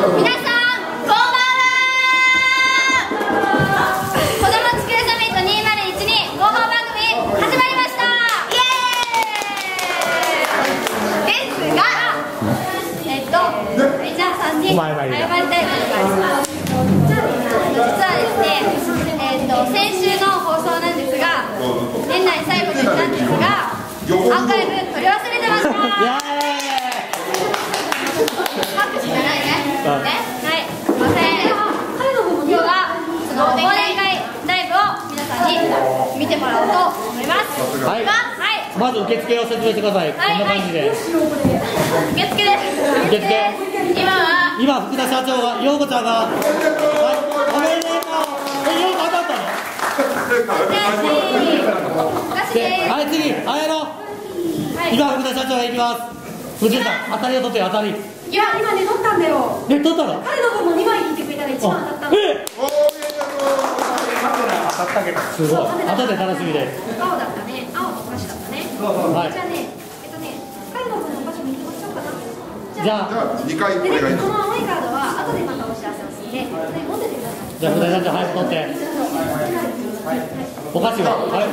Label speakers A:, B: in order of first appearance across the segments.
A: 皆さんこんばんは。子ども地球サミット2012広報番組始まりました。イエーイですが、じゃあ3人謝りたいと思います。実はですね、先週の放送なんですが、年内最後と言ったんですが、アーカイブ取り忘れてました。拍手じゃないね。はい、すいません。今日はその忘年会ライブを皆さんに見てもらおうと思います。はい。
B: まず受付を説明してください。こんな感じで。
A: 受付です。受付。
B: 今福田社長が、陽子ちゃんが。はい。おめでとう。陽子当たったの。はい、次、あやろ。今福田社長が行きます。藤井さん、当たりを取って当たり。
C: いや、今ね、取ったんだよ。
B: 取ったの？
C: 彼の分も2枚引いてくれたら1番当たったの。
B: 当たったけど。すごい。後で楽しみで。
C: 青だったね。青のお菓子だったね。
B: はい。
C: じゃあね、彼の分のお菓子も引きましょうかな。
B: じゃあ
C: 2回お願いします。この青いカードは後でまたお知らせをするんで、持っててください。
B: じゃあ福田社長早く取って。お菓子は。はい。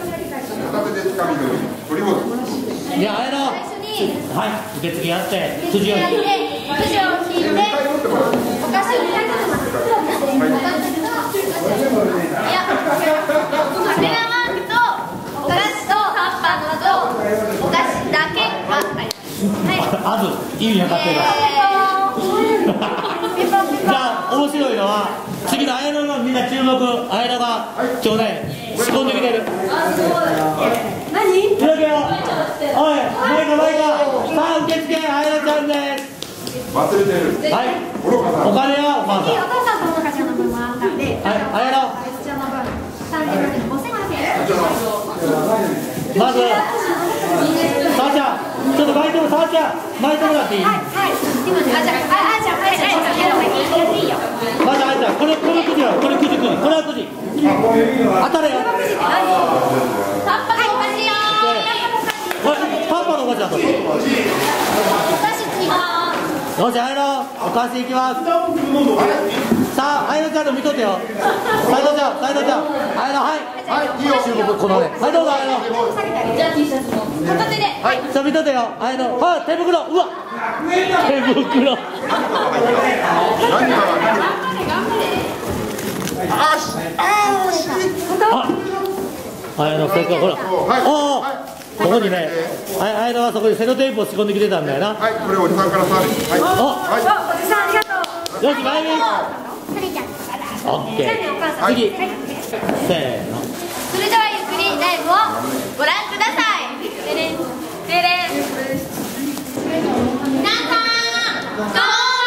B: じゃああやろ。はい、受付やって、辻を引いて、お菓子を引いて、いや、これはマークと、お菓子と、タッパーと、お菓子だけがあります。はい。あず、意味分かってる。じゃあ、面白いのは、次のあやろのみんな注目、あやろが、今日ね、仕込んできてる。
C: 何？
B: いくよ。おい、マイカ。さあ、受付、あやろちゃんです。
D: 忘れてる。
B: はい。お金はお母さん。
C: お父さんとお母ちゃんの分もあったんで。
B: はい、あやろ。
C: こちらの分、3人分5500円。
B: まず、さあちゃん、ちょっと巻いてもらっていい？
C: はい。今ね、あちゃん、いいよ。
B: まずあやちゃん、これくじよ、これはくじ。当たれよ。
A: タッパーのお菓子よ。
B: これ、タッパーのお菓子だと。
A: お菓子ついた。
B: よし、あやろ、お菓子いきます。さあ、あやろちゃんの見とってよ。斉藤ちゃん、あやろ、はい。いいよ、注目、このね。はい、どうぞ、あやろ。
A: じゃあ T シャツも片手で。
B: はい、ちょ、見とってよ。あやろ、はい、手袋、うわ。手袋。あやの、せっかくほら。ここにね、あやのはそこにセロテープを仕込んできてたんだよな。
D: はい、これおじさんからサービス。はい。
C: おじさんありがとう。
B: よし、まゆみ。オッケー。次。せーの。
A: それではゆっくりライブをご覧ください。でれん。皆さん、こんばんは。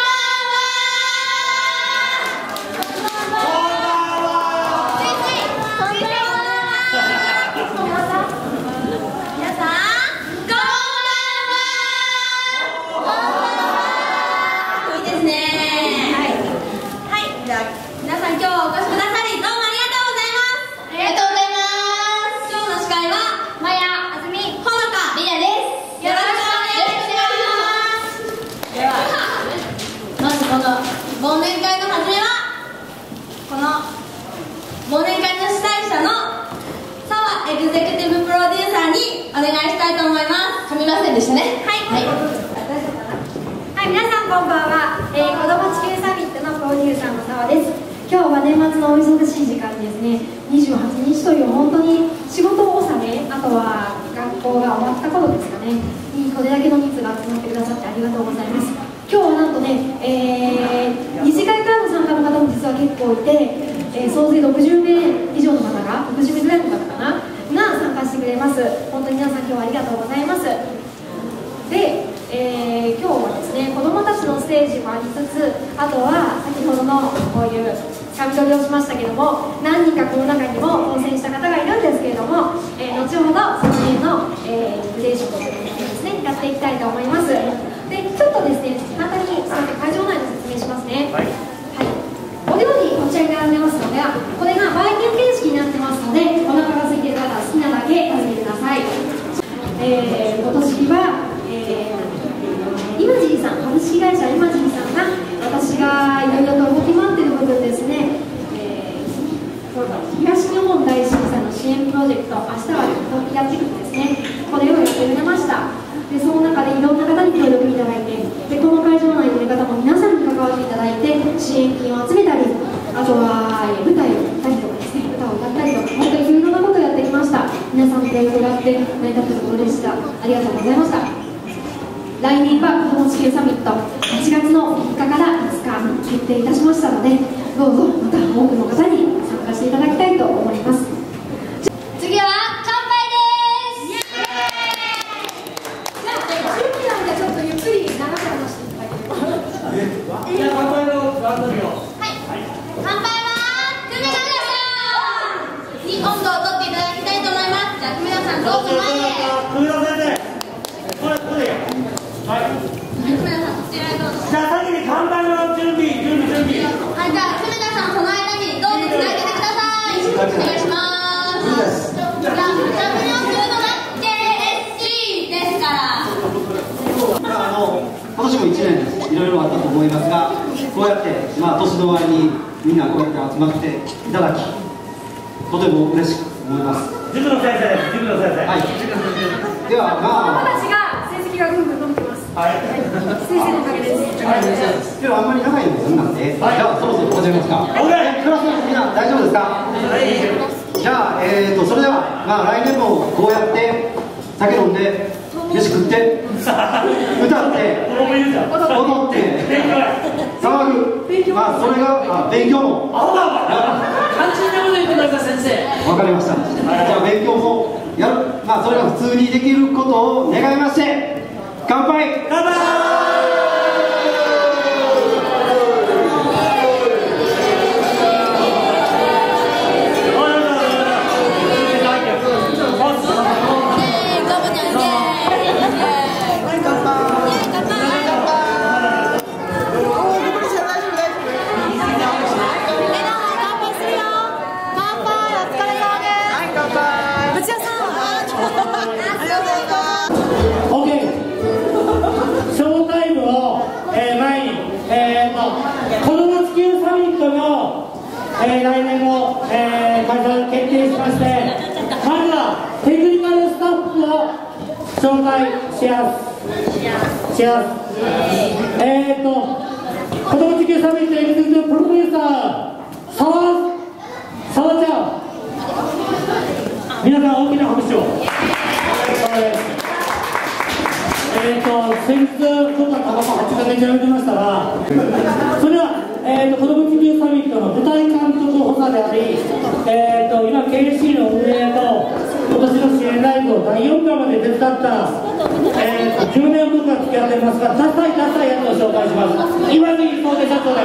A: 忘年会の始めはこの忘年会の主催者の澤エグゼクティブプロデューサーにお願いしたいと思います。噛みませんでしたね。はい、
C: 皆さんこんばんは。子ども地球サミットのプロデューサーの澤です。今日は年末のお忙しい時間にですね、28日という本当に仕事納め、あとは学校が終わった頃ですかね、にこれだけの人数が集まってくださってありがとうございます。今日はなんとね、二次会からの参加の方も実は結構いて、総勢60名以上の方が、60名ぐらいの方かなが参加してくれます。本当に皆さん今日はありがとうございます。で、今日はですね、子どもたちのステージもありつつ、あとは先ほどのこういう紙取りをしましたけども、何人かこの中にも当選した方がいるんですけれども、後ほどその辺の、リレーションということですね、やっていきたいと思います。で、ちょっとですね、簡単に会場内の説明しますね。はい。お料理こちらに並んでますので、これがバイキング形式になってますので、お腹が空いている方は好きなだけ食べてください。今年は、イマジーさん、株式会社イマジーさんが私がロジェクト、明日はやってくるんですね。これをやってくれました。でその中でいろんな方に協力いただいて、でこの会場内にいる方も皆さんに関わっていただいて、支援金を集めたり、あとは舞台を歌ったりとかですね、歌を歌ったりとか、本当にいろいろなことをやってきました。皆さんの協力があって成り立ったところでした。ありがとうございました。来年は子ども地球サミット、8月の3日から5日決定いたしましたので、どうぞまた多くの方に参加していただきたいと思います。
A: 次は乾杯です。
C: 準備なんでちょっとゆっくり長く話していただければ。
B: 乾杯の番組を。
A: 乾杯は久米田さんに温度をとっていただきたいと思います。じゃあ久米田さんどうぞ前へ。
B: 久米田先生、これで。はい。
A: 久米田さんこちらへどうぞ。
B: じゃあ先に乾杯の準備。
A: はい、じゃあ久米田さんその間にどうぞつないでてください。お願いします。じゃあおしゃべりをするのが KSC ですから。
E: 今年も1年いろいろあったと思いますが、こうやって、年の終わりにみんなこうやって集まっていただき、とても嬉しく思います。
B: 塾の先生です。塾の先生。
E: はい。では
C: 子供たちが成績がぐんぐん伸びてます。
B: はい。
C: 先生のおかげです。
E: ではあんまり長いのもなんで、じゃあそろそろ始めますか。クラスのみんな大丈夫ですか。じゃあそれでは来年もこうやって酒飲んで飯食って歌って踊って騒ぐ、それが勉強も。
F: 肝心なこと言ってください先生。
E: わかりました。じゃあ勉強もやる、それが普通にできることを願いまして、乾杯。
B: 乾杯。来年も、開催決定しまして、まずはテクニカルスタッフを紹介します。子ども地球サミットエグゼクティブプロデューサー、澤ちゃん、皆さん大きな拍手を。先日ちょっとタバコ8ヶ月やめてましたが、それでは子ども地球サミットの舞台監督補佐であり、今 KC の運営と今年の支援ライブを第4回まで手伝った、10年僕が付き合っていますが、ダサいやつを紹介します。今に総出社長です。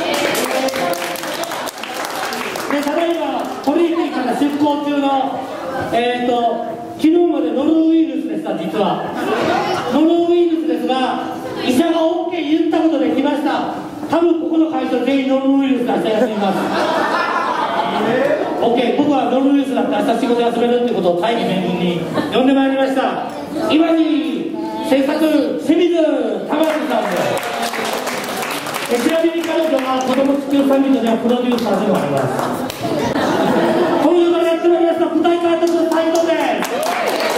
B: でただいまトリニティから出向中の昨日までノロウイルスでした。実はノロウイルスですが、医者が OK 言ったことで来ました。多分ここの会社全員ノロウイルスで明日休みます。OK、僕はノロウイルスだって明日仕事休めるってことを大義名分に呼んでまいりました。今に制作清水玉木さんで、ちなみに彼女は子ども地球サミットではプロデューサーでもあります。こういうのをやってまいりました舞台監督の斉藤です。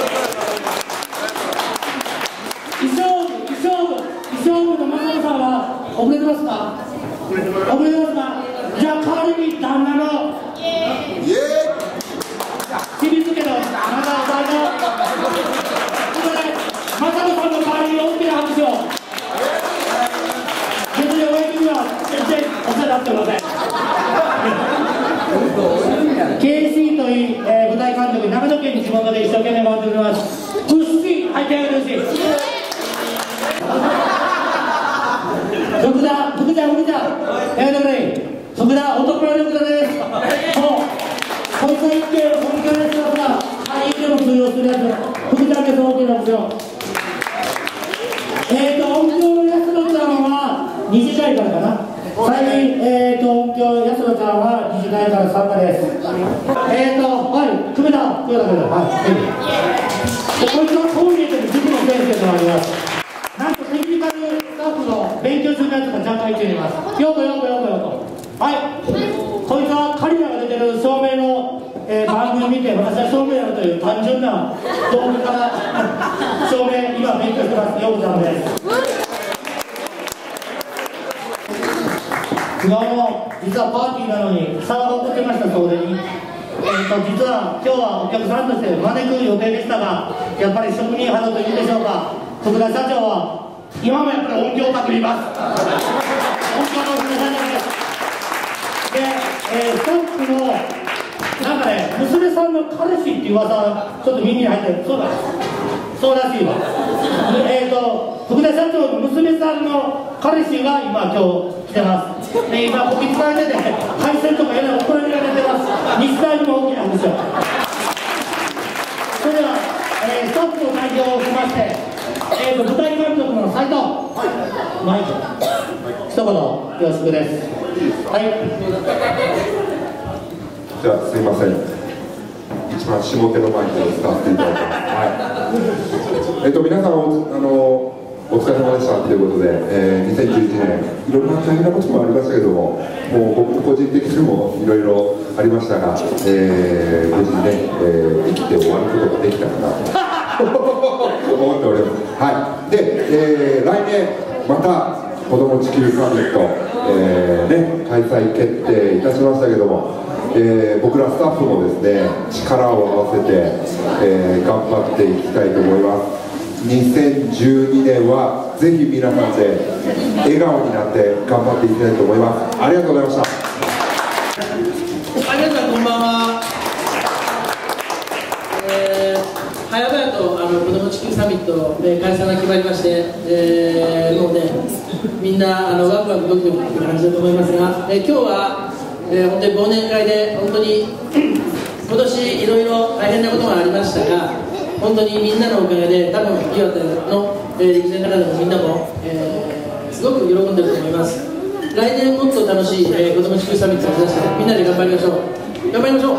B: 衣装部の松本さんは遅れてますか？遅れてますか？じゃあ代わりに旦那の清水家のあなたの旦那、ここで松本さんの代わりに大きな拍手を。別に親父には全然お世話になってません。KC といい、舞台監督、長野県に地元で一生懸命回っております。福士、入ってあげてほしい。徳田、男倉です。こいつは一見、本気のやつだから、いつでも通用するやつ、福ちゃんです、OK なんですよ。音響の安野ちゃんは2時台からかな。音響安野ちゃんは2時台から参加です。はい、久米田。はい。こいつはこう見えてる塾の先生となります。なんとテクニカルスタッフの勉強中のやつが若干いています。よく。はい。こいつはカリナが出てる照明の番組見て私は証明やるという単純な動機から証明今勉強してますようちゃんです。昨日も実はパーティーなのに差が起こってました。そうでに実は今日はお客さんとして招く予定でしたが、やっぱり職人肌というんでしょうか、徳田社長は今もやっぱり音響をかけます。音響の福田社長です。で、スタッフのなんかね、娘さんの彼氏っていう噂ちょっと耳に入ってる。そうだ、そうらしいわ。徳田社長の娘さんの彼氏が今来てます。で、今こき使われてて配線とかやら怒られてます。日大にも大きな拍手を。それでは、スタッフの代表をしまして、舞台監督の斉藤、マイク一言よろしくです。はい。
D: じゃあすいません、一番下手のマイクを使わせていただきます。はい。皆さんお疲れ様でしたということで、2011年いろんな大変なこともありましたけども、もう僕個人的にもいろいろありましたが、無事にね、生きて終わることができたかなと思っております。はい。で、来年また子ども地球サミット、開催決定いたしましたけども、僕らスタッフもですね力を合わせて、頑張っていきたいと思います。2012年はぜひ皆さんで笑顔になって頑張っていきたいと思います。ありがとうございました。
F: 皆さんこんばんは。早々と子ども地球サミット、開催が決まりまして、もうねみんなワクワクドキドキという感じだと思いますが、今日は、本当に忘年会で本当に今年いろいろ大変なことがありましたが、本当にみんなのおかげで多分岩手の陸前の中でもみんなも、すごく喜んでると思います。来年もっと楽しい、子ども地球サミットを目指してみんなで頑張りましょう。頑張りましょう。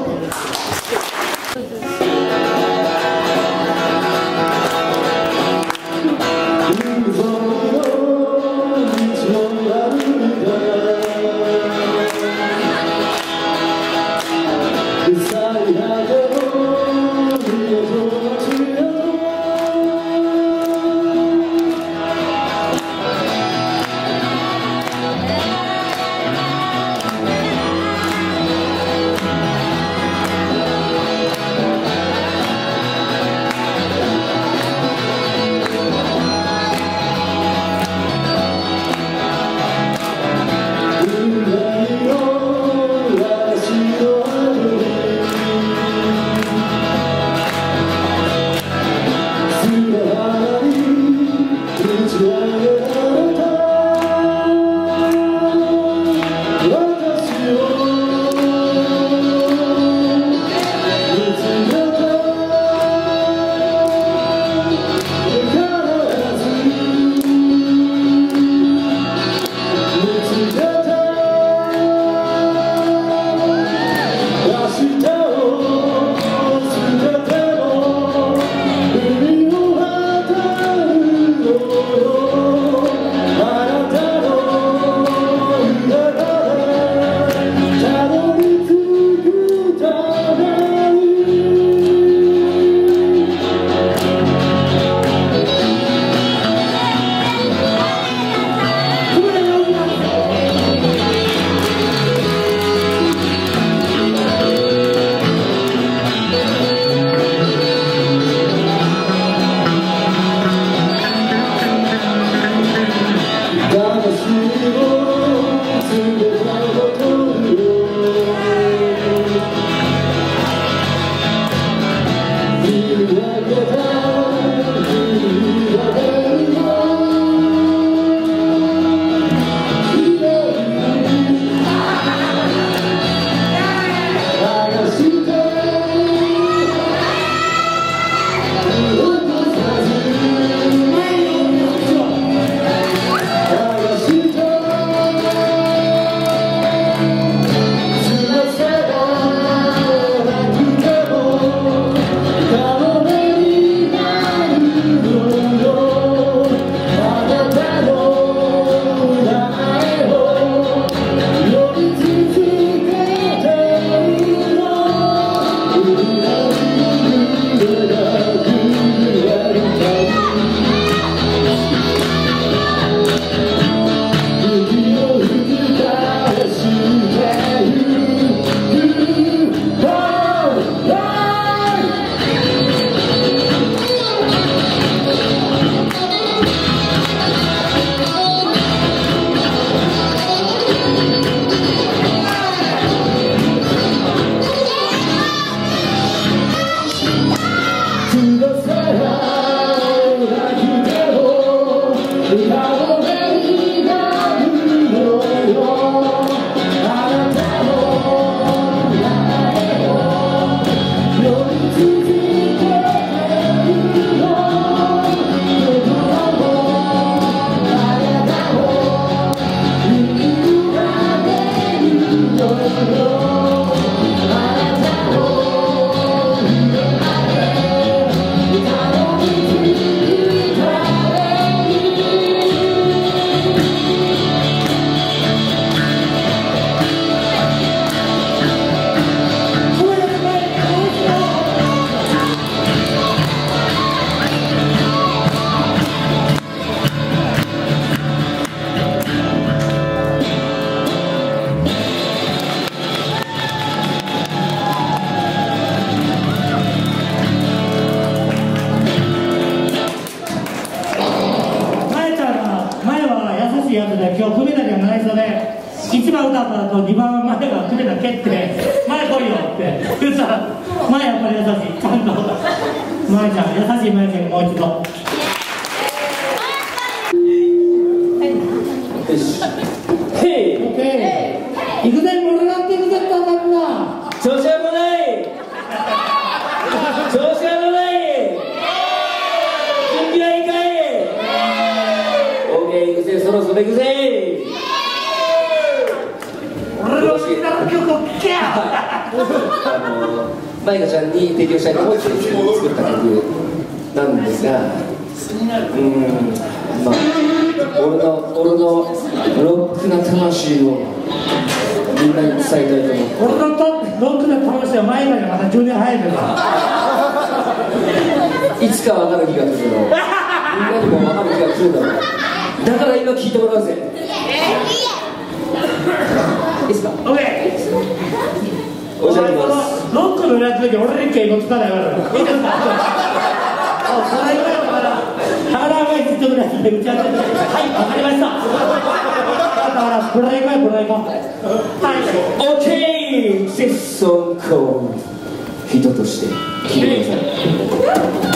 B: やつで今日組めなきゃない人で1番歌った後2番前が組めな蹴って前来いよって言ったら前やっぱり優しいちゃんと前ちゃん優しい前ちゃんもう一度
G: よしヘイ
B: オッケー行くぜ盛り上がっていくぜって当たるな
G: 調子はもない調子はもない準備はいいかいオーケー行くぜそろそろ行くぜ
B: 俺の好きな曲を聴けよ
G: マイカちゃんに提供したいと思って作った曲なんですがまあ俺のロックな魂をみんなに伝えたいと思う
B: 俺のロックな魂は前までまた10年早いから
G: いつか分かる日が来るだろうみんなにも分かる日が来るだろうだから今聞いてもらうぜいいっすか
B: オッケー
G: おじゃあ行きます
B: ロックのやつだけ俺に敬語つかないわけだいいですか宝がいつとぐらいで打ち合わせてはい、わかりましただから、ブライコや、ブライコはい
G: オッケーセッソンコー人として聞いてください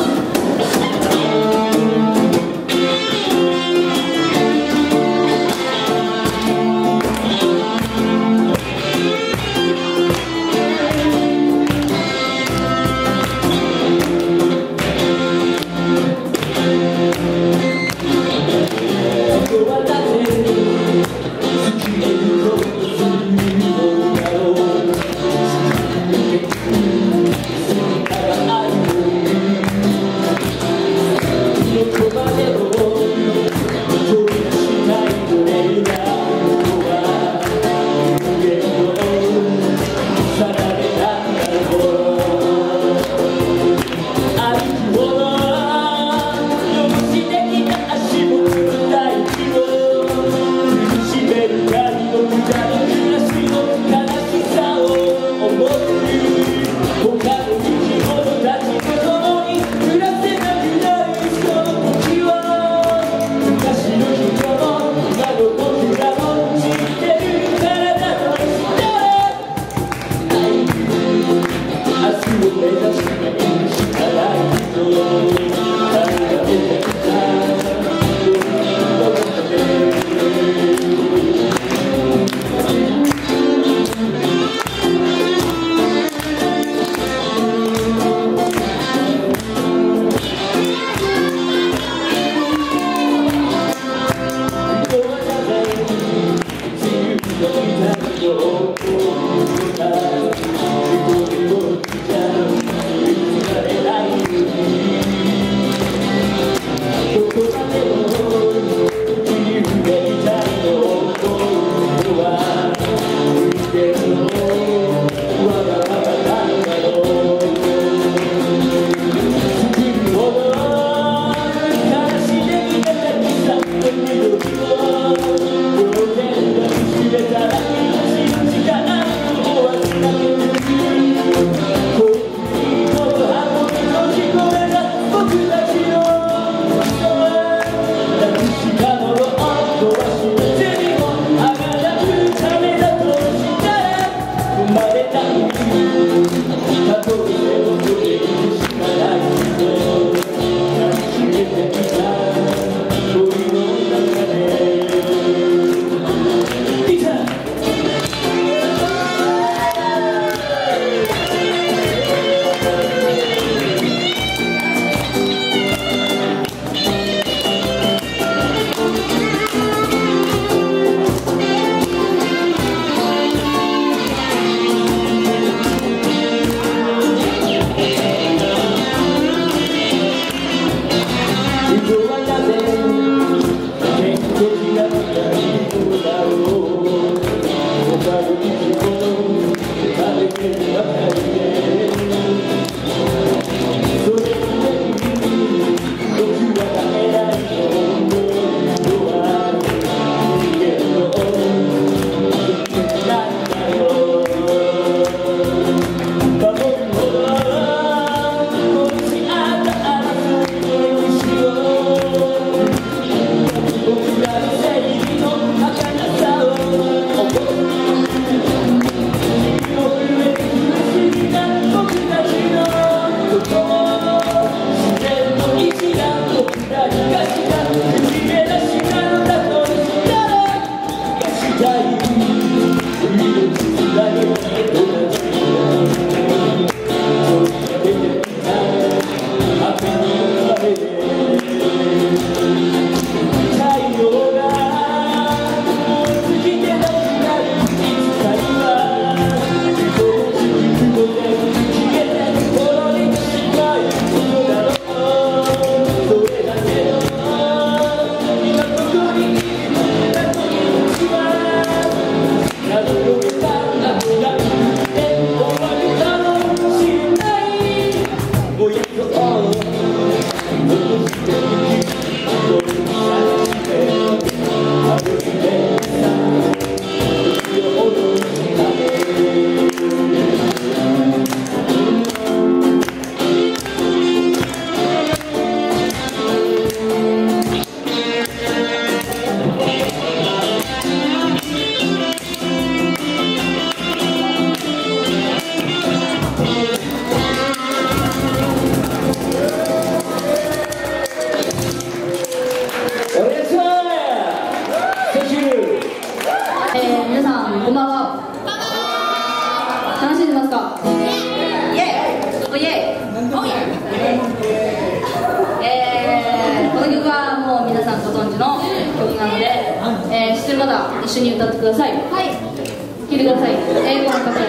A: 知ってる方一緒に歌ってください。はい、聴いてください。英語の方です。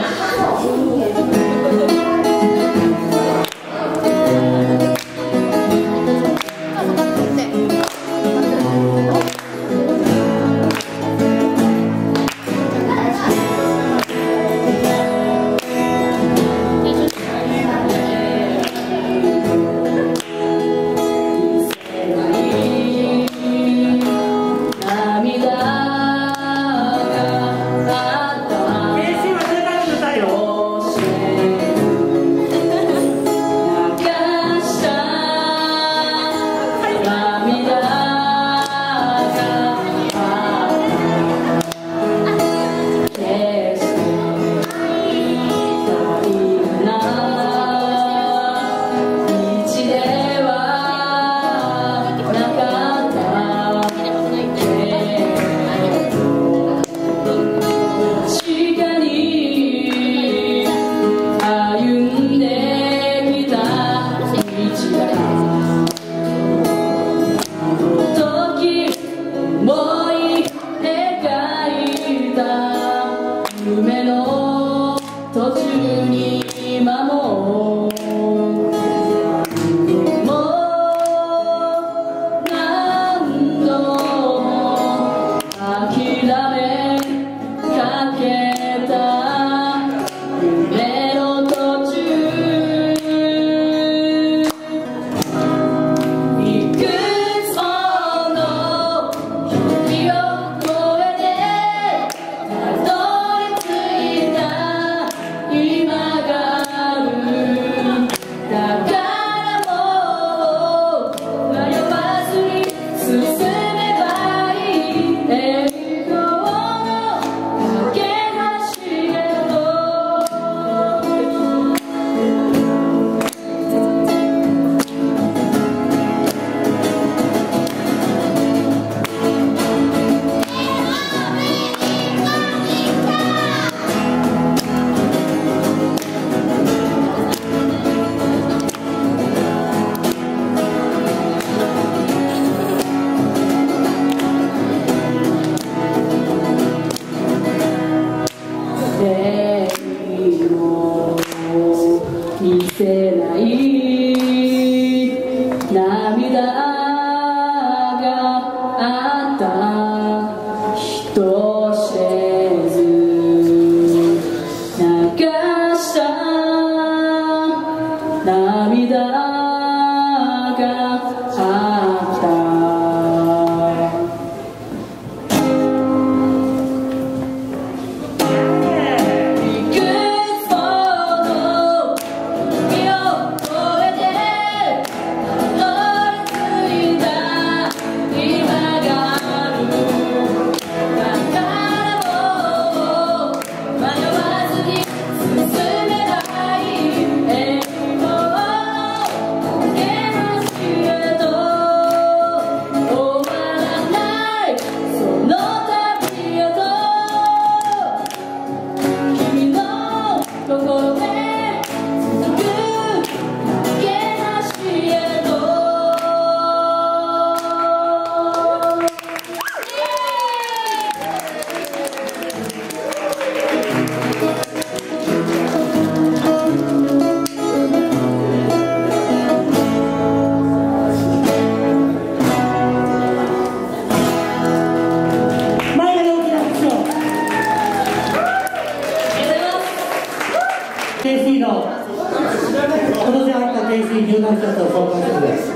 B: KC の今年入った KC 入団者と紹介するです。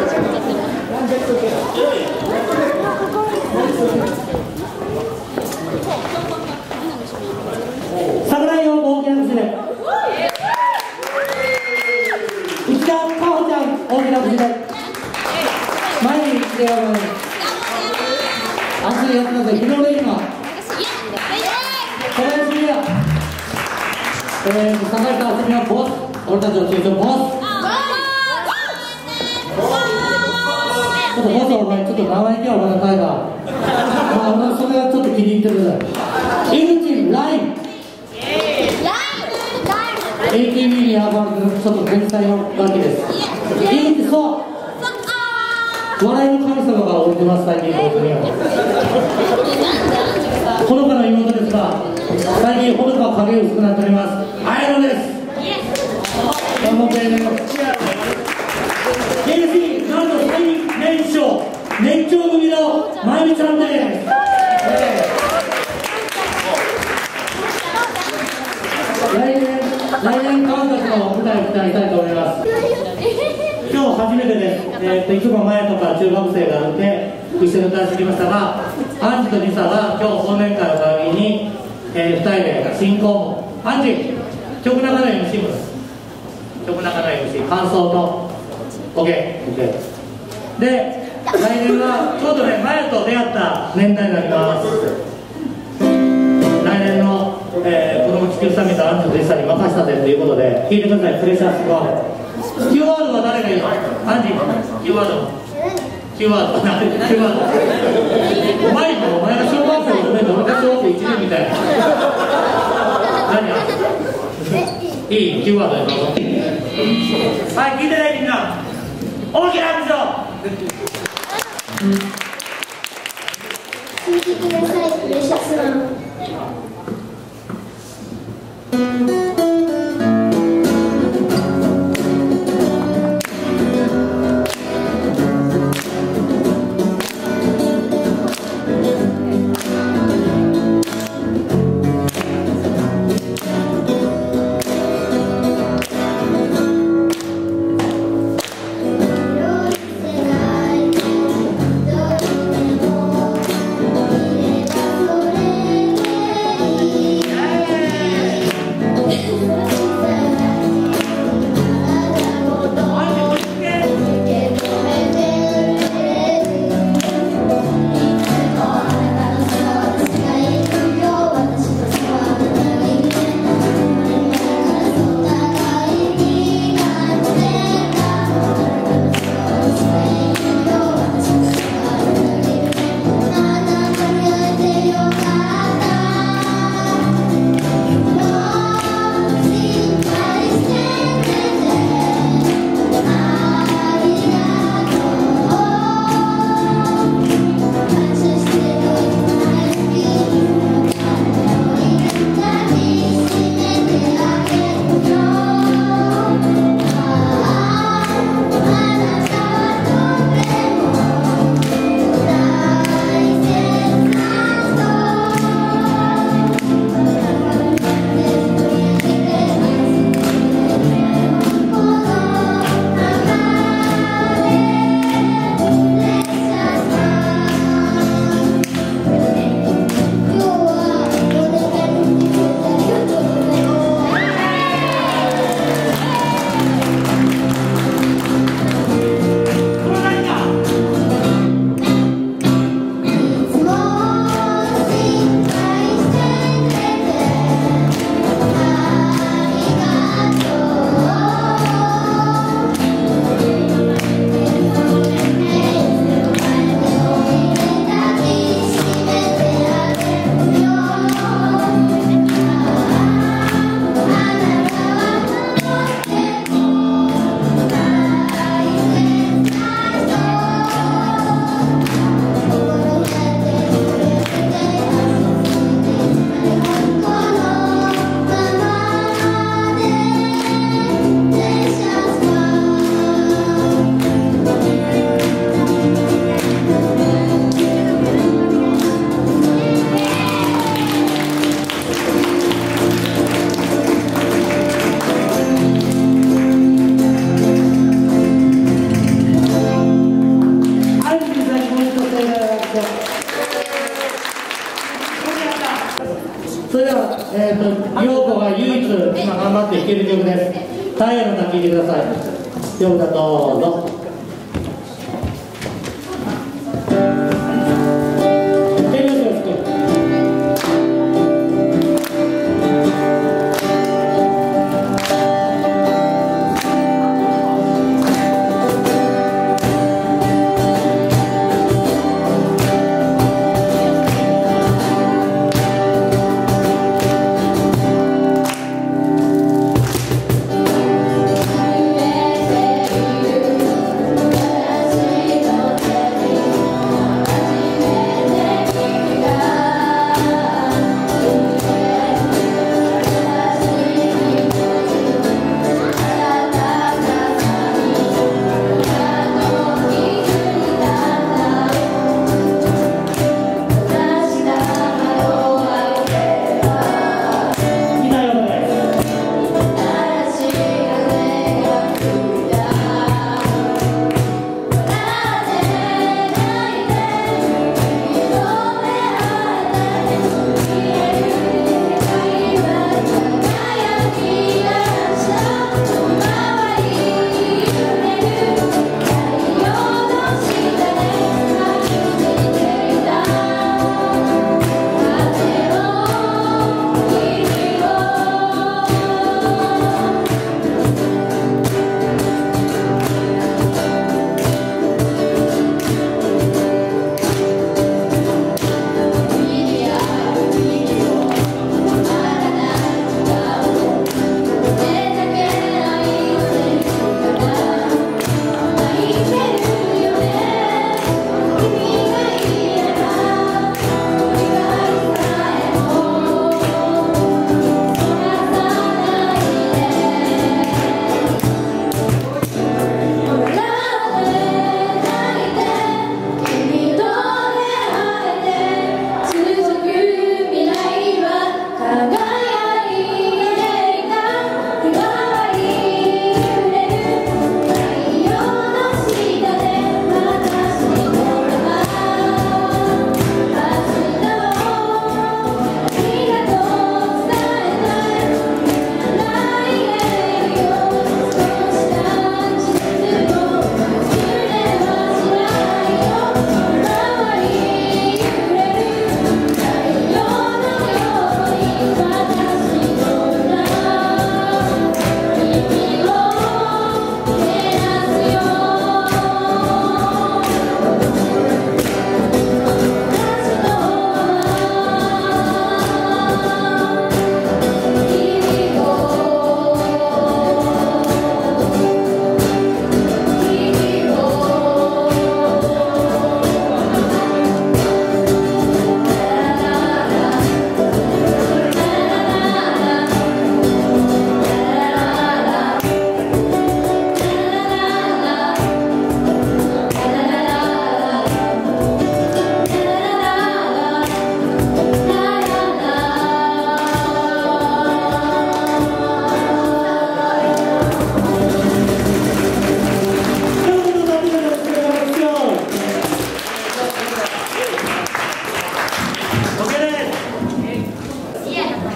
B: 桜井を大きな口で、内田香穂ちゃん大きな口で、前に来てやるのに熱いやつなんで、日の出今小林優也、坂下遊びのボス、俺たちの中心ボス。ちょっとボス、お前ちょっと生意気はまだタイガー。俺それがちょっと気に入ってるね。井口ライン。AKB に選ばれるちょっと天才の楽器です。井口そう。笑いの神様が降りてます最近僕には。 最近ほどか影薄くなっております綾野です。どうもKC なんと最年長組のまゆみちゃんです。来年監督の舞台を期待したいと思います。今日初めてです。いつも前とか中学生がいて一緒に歌ってきましたが、アンジとリサが今日忘年会を会議に、2人で進行もアンジ曲中の MC もです。曲中の MC 感想と OK で、来年はちょうどね前と出会った年代になります。来年の子ども地球サミットアンジとリサに任せたでということで聞いてください。プレッシャースコアキーワードは誰が言うの？アンジキーワードお前が小学校の上で俺が小学校1年みたいな何いいキーワードでどうぞ。はい、聞いてねみんな大きな拍手を
H: 聞いてください。プレシャスマン
B: それでは、陽子が唯一今頑張って弾ける曲です。太陽の歌聴いてください。陽子だどうぞ。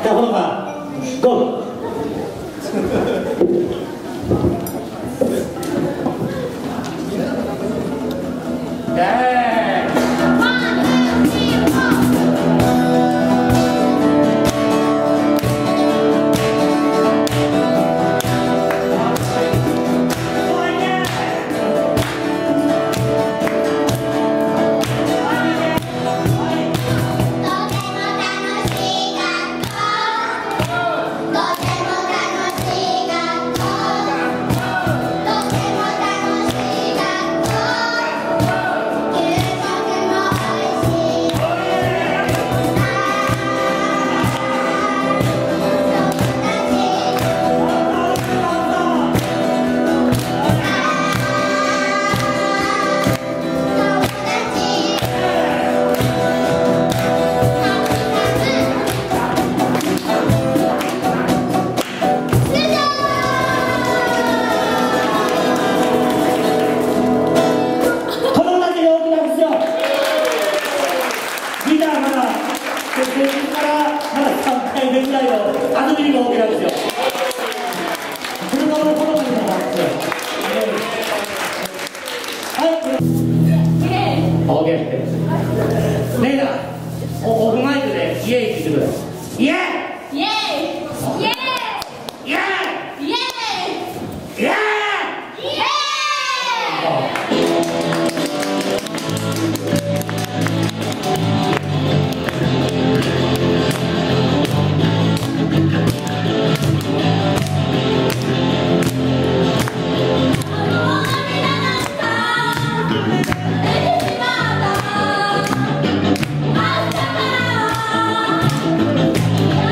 B: じゃあほのかゴー。
A: Yeah.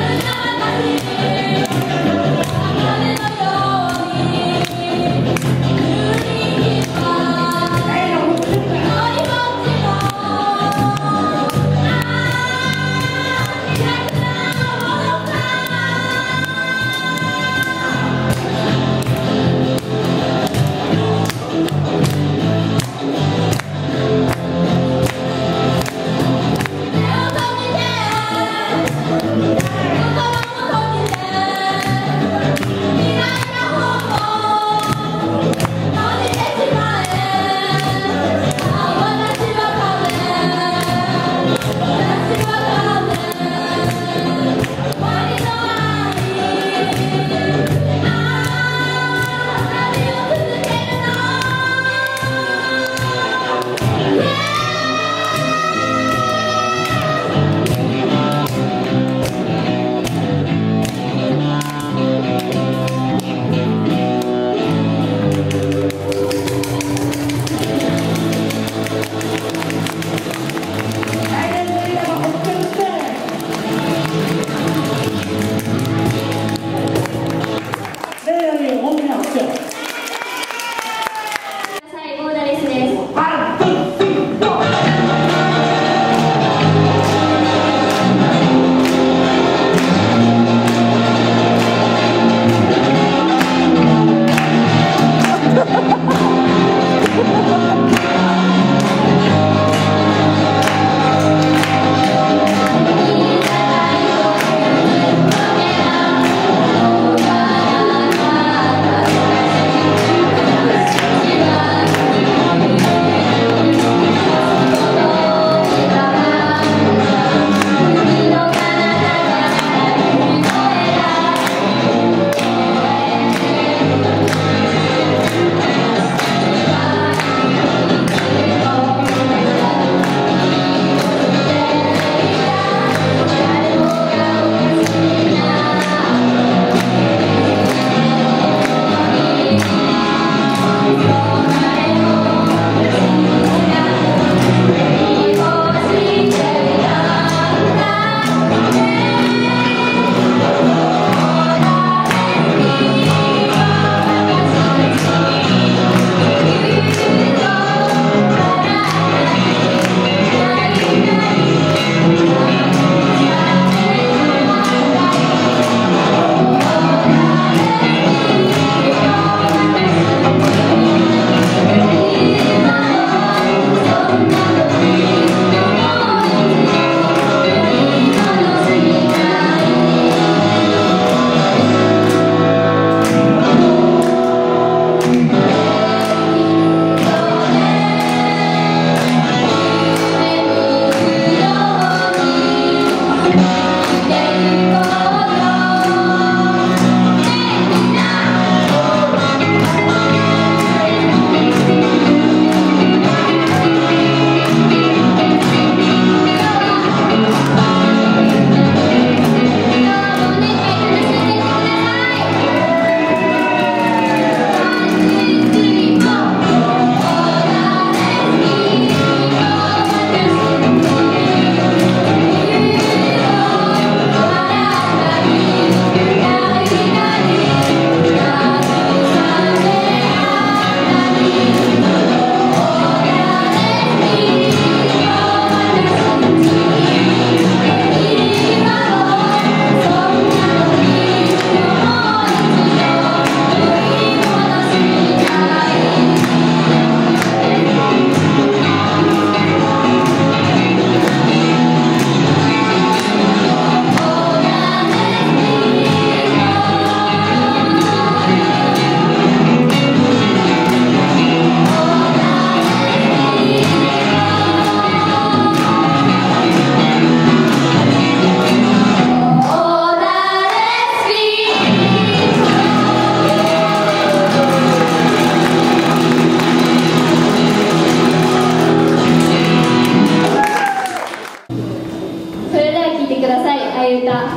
H: れでは聴いてください。あいう歌。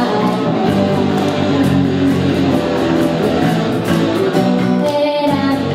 H: 選ん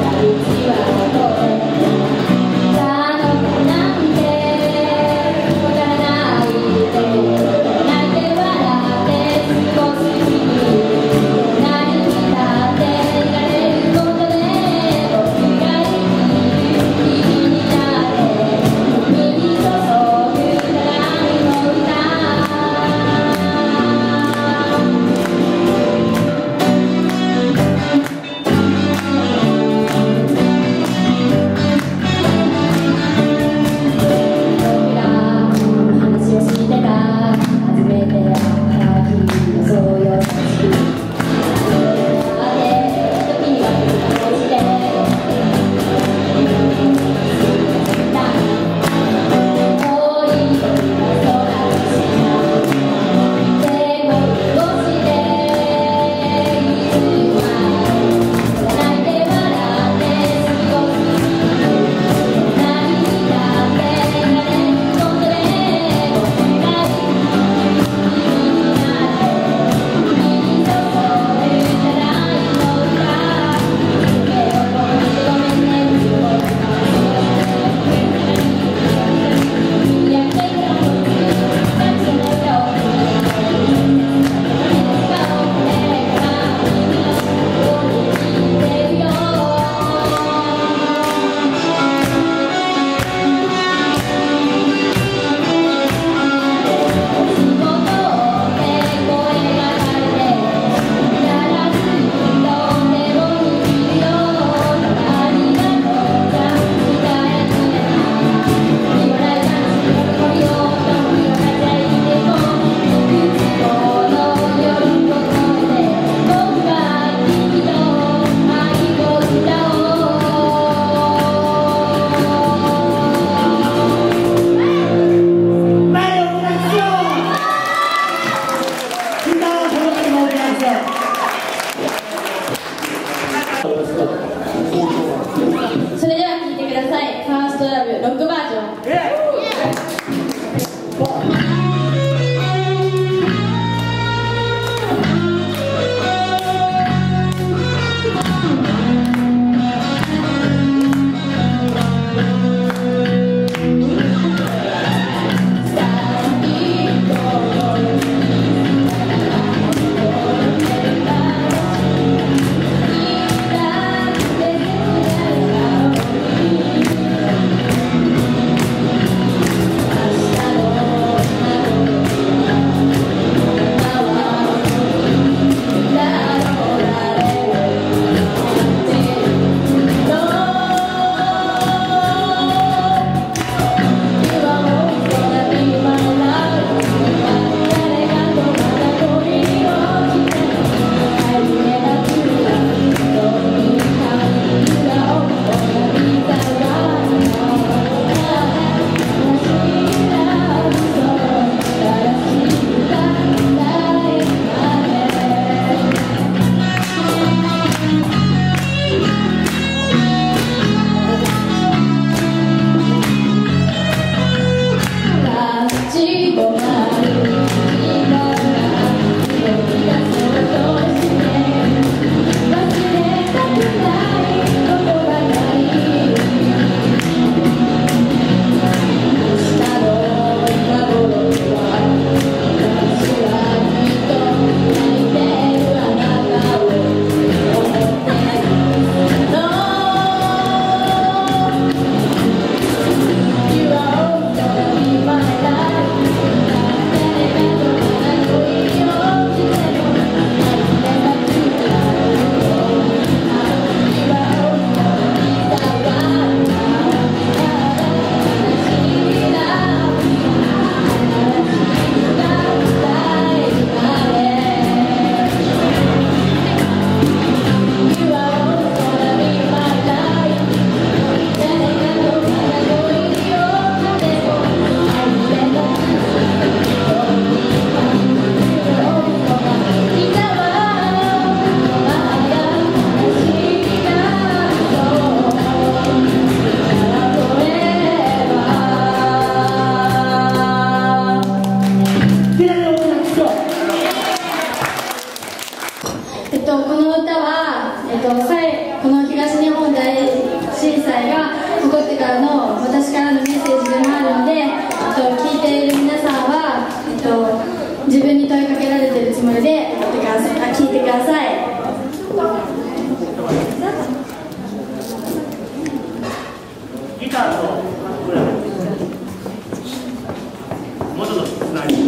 H: この歌は、この東日本大震災が起こってからの私からのメッセージでもあるので、聞いている皆さんは、自分に問いかけられているつもりで聞いてください。
B: ギターともうちょっとつなぎ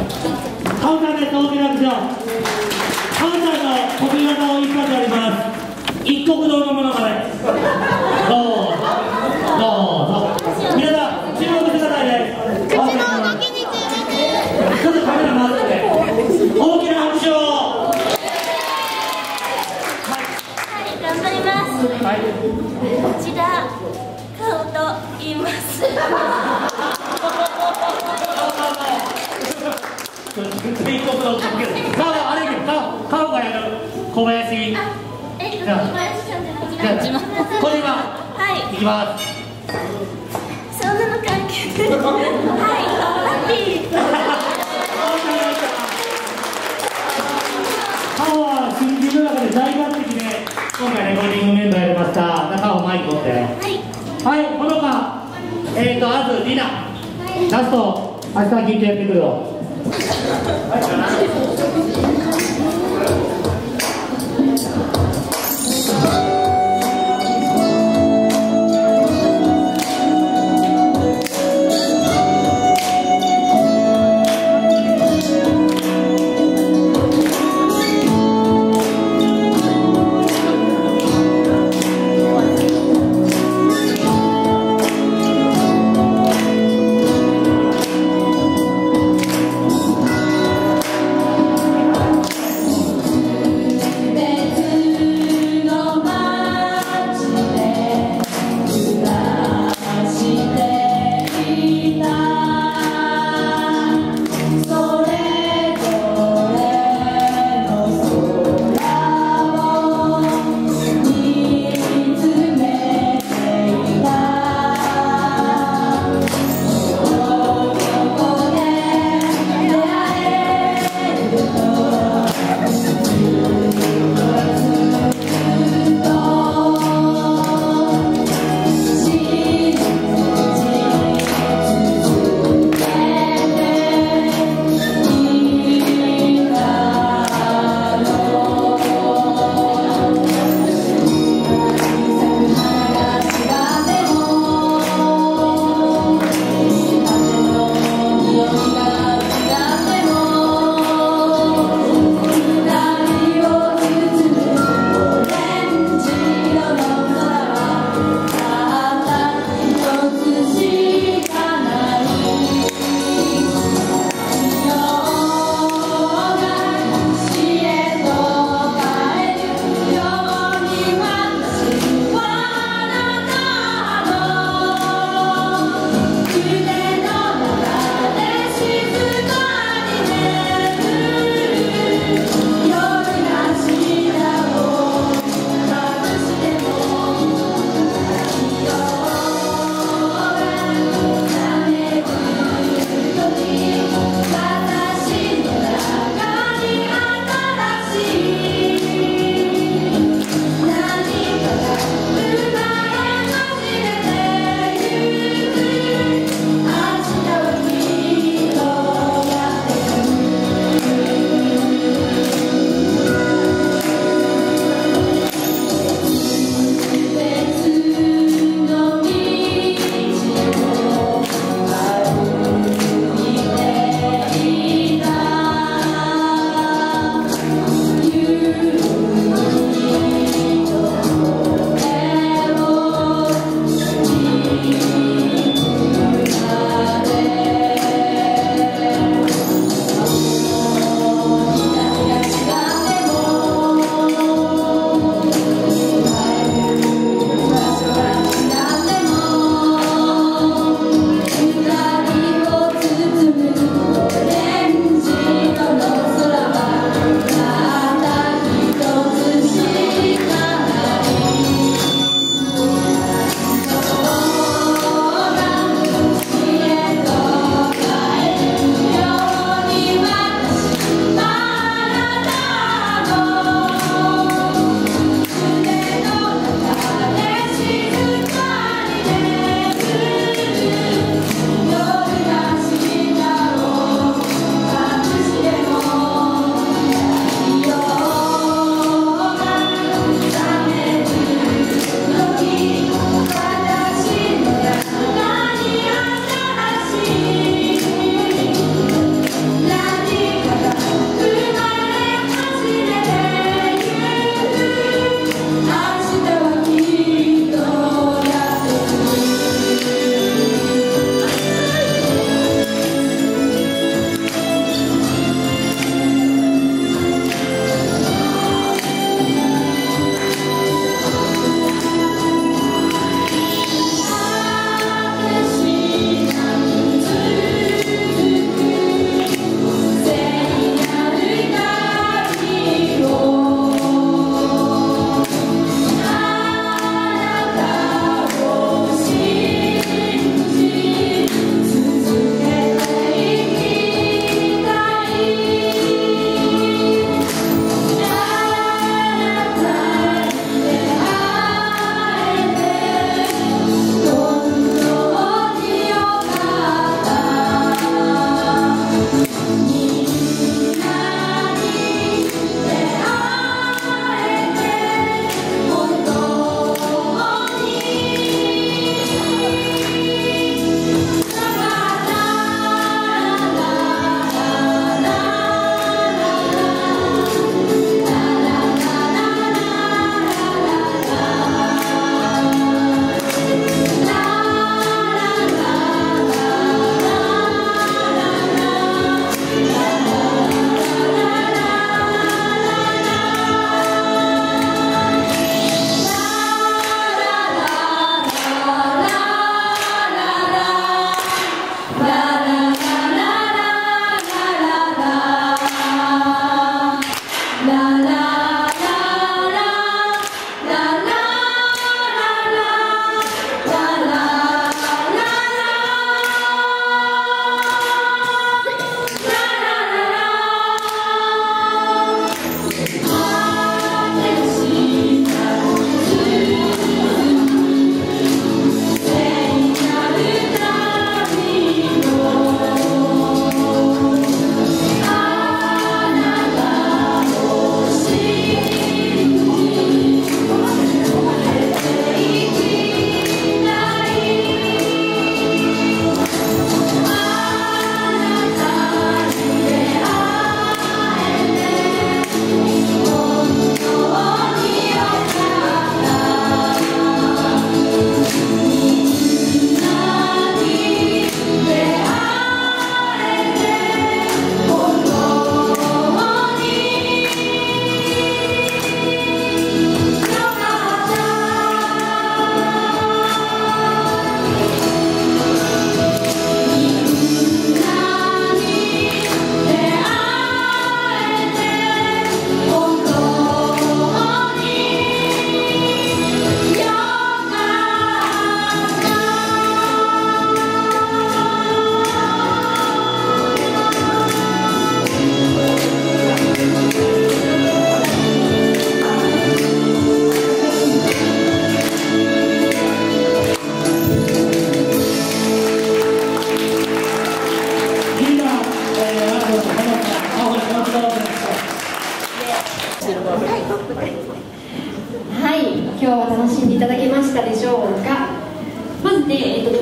B: カウンターです。大きな拍手を。カウンターの得意技を一発やります。一国道のものまで。どうぞ皆さん注目してくださいね。口の動きに注目。ちょっとカメラ回ってて大きな拍手を。
I: はい頑張ります。内田顔と言います。
B: 顔がやる小林。
I: 小林さんじゃなくて
B: これ今
I: はい
B: いきます。
I: そんなの関係ない。はいハッピー。
B: 顔は新人の中で大抜擢で今回レコーディングメンバーやりました中尾舞子ってはいこの間あずりなラスト明日聞いてやってくるよ。
H: 別の場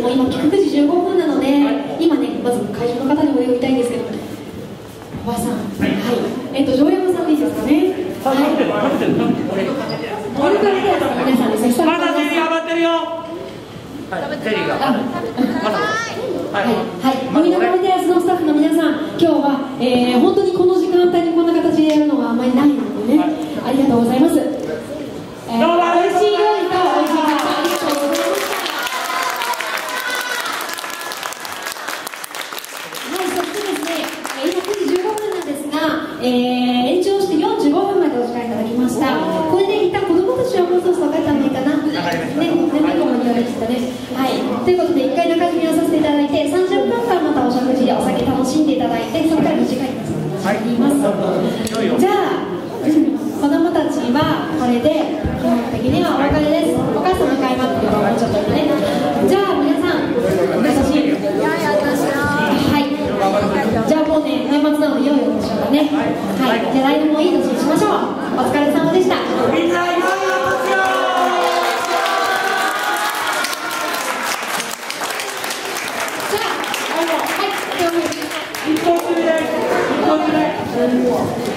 C: も今9時15分なので、今ねまず会場の方にお礼を言いたいんですけど、おばあさん、はい、城山さんでいいですかね。はい。森川テラスの皆さんですね。
B: まだゼリー余ってるよ。はい、ゼリーが。はい、
C: 森川テラスのスタッフの皆さん、今日は、本当にこの時間帯にこんな形でやるのがあんまりないのでね、ありがとうございます。美味しい料理と美味しいカップありがとうございました。はい、そしてですね、今9時15分なんですが、延長して45分までお時間いただきました。これで一旦子供たちはもうそろそろ分かったんないかな。ね、猫も言われてたね。はい、ということで一回中積みをさせていただいて、30分間またお食事でお酒楽しんでいただいて、それから短いです。はい、言います。じゃあ、子供たちはこれで基本的にはお別れです。お母さんの会話っていうのもうちょっとね。じゃあ皆さん、お優しい。はい。じゃあもうね、年末なので良いお年をね。はい。じゃあ来年もいい年にしましょう。お疲れ様でした。
B: みんな良いお年を。
C: じゃあ、はい。
B: 一本締め。